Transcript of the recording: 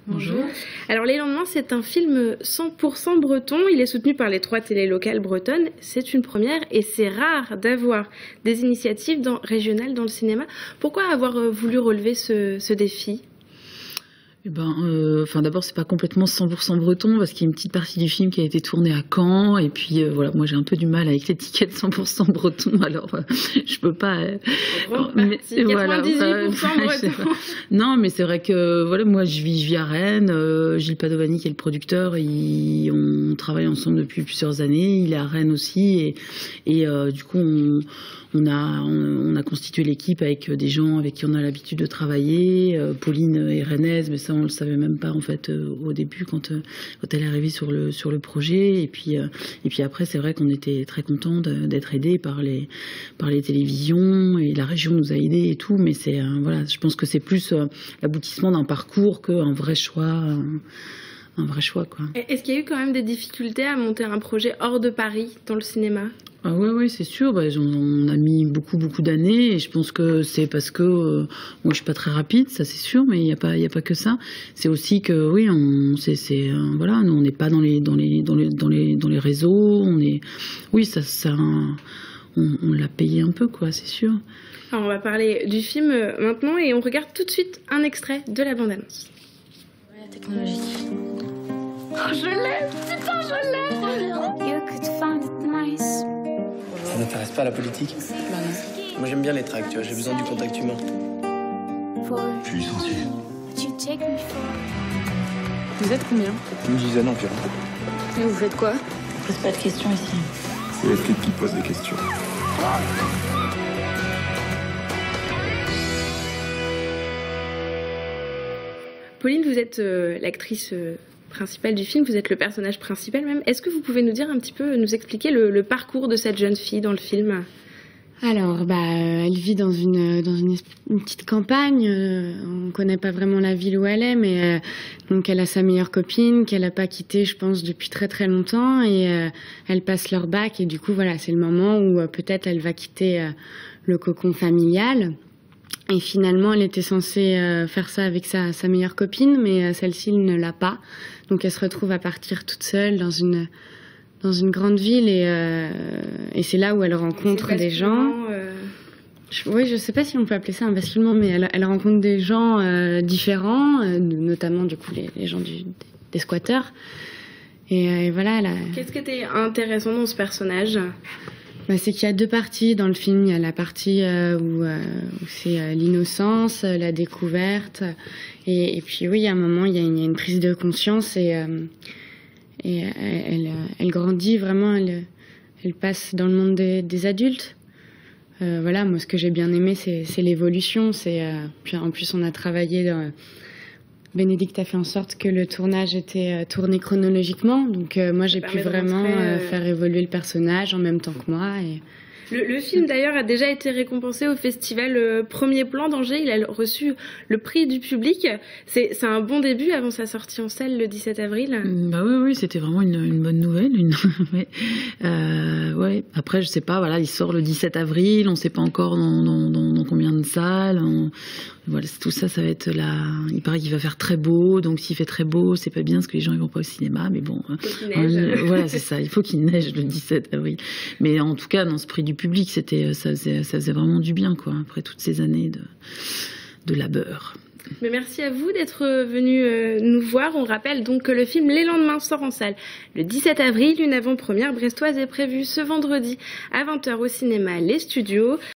Bonjour. Alors Les Lendemains, c'est un film 100% breton. Il est soutenu par les 3 télés locales bretonnes. C'est une première et c'est rare d'avoir des initiatives régionales dans le cinéma. Pourquoi avoir voulu relever ce défi ? D'abord, c'est pas complètement 100% breton parce qu'il y a une petite partie du film qui a été tournée à Caen et puis voilà, moi j'ai un peu du mal avec l'étiquette 100% breton, alors je peux pas. 98% breton. Non, mais c'est vrai que voilà, moi je vis à Rennes. Gilles Padovani qui est le producteur, on travaille ensemble depuis plusieurs années. Il est à Rennes aussi et du coup on a constitué l'équipe avec des gens avec qui on a l'habitude de travailler. Pauline est rennaise, mais ça on le savait même pas en fait au début quand elle est arrivée sur le projet. Et puis après c'est vrai qu'on était très contents d'être aidés par les télévisions et la région nous a aidés et tout. Mais c'est voilà, je pense que c'est plus l'aboutissement d'un parcours qu'un vrai choix. Un vrai choix, quoi. Est-ce qu'il y a eu quand même des difficultés à monter un projet hors de Paris dans le cinéma ? Ah oui, c'est sûr. On a mis beaucoup d'années et je pense que c'est parce que moi je suis pas très rapide, ça c'est sûr, mais il y a pas que ça. C'est aussi que oui, voilà, nous on n'est pas dans les réseaux, on l'a payé un peu, quoi, c'est sûr. Alors on va parler du film maintenant et on regarde tout de suite un extrait de la bande-annonce. La technologie. Oh, je l'aime, putain, je l'aime. Ça n'intéresse pas la politique? Bah non. Moi j'aime bien les tracts, tu vois, j'ai besoin du contact humain. Je suis licencié. Vous êtes combien? Une dizaine environ. Et vous faites quoi? On pose pas de questions ici. C'est les flics qui posent des questions. Pauline, vous êtes l'actrice principale du film, vous êtes le personnage principal même. Est-ce que vous pouvez nous dire un petit peu, nous expliquer le parcours de cette jeune fille dans le film ? Alors, elle vit dans une petite campagne. On connaît pas vraiment la ville où elle est, mais donc elle a sa meilleure copine qu'elle a pas quittée, je pense, depuis très très longtemps, et elle passe leur bac, et du coup voilà, c'est le moment où peut-être elle va quitter le cocon familial. Et finalement, elle était censée faire ça avec sa meilleure copine, mais celle-ci ne l'a pas. Donc elle se retrouve à partir toute seule dans une grande ville, et c'est là où elle rencontre des gens. Oui, je sais pas si on peut appeler ça un basculement, mais elle rencontre des gens différents, notamment du coup les gens des squatteurs. Et voilà, Qu'est-ce qui était intéressant dans ce personnage ? C'est qu'il y a 2 parties dans le film. Il y a la partie où c'est l'innocence, la découverte, et puis oui, à un moment il y a une prise de conscience, et elle grandit vraiment, elle passe dans le monde des adultes. Voilà, moi ce que j'ai bien aimé c'est l'évolution. Puis en plus on a travaillé Bénédicte a fait en sorte que le tournage était tourné chronologiquement, donc moi j'ai pu vraiment faire évoluer le personnage en même temps que moi. Le film d'ailleurs a déjà été récompensé au festival Premier Plan d'Angers. Il a reçu le prix du public. C'est un bon début avant sa sortie en salle le 17 avril. Oui, c'était vraiment une bonne nouvelle. Ouais. Après, je sais pas, voilà, il sort le 17 avril, on sait pas encore dans combien de salles. Voilà, tout ça, ça va être là. Il paraît qu'il va faire très beau, donc s'il fait très beau, c'est pas bien parce que les gens ils vont pas au cinéma, mais bon. Il neige. Voilà, c'est ça. Il faut qu'il neige le 17 avril. Mais en tout cas, dans ce prix du public, ça faisait vraiment du bien, quoi, après toutes ces années de labeur. Mais merci à vous d'être venu nous voir. On rappelle donc que le film Les Lendemains sort en salle le 17 avril. Une avant-première brestoise est prévue ce vendredi à 20h au cinéma Les Studios.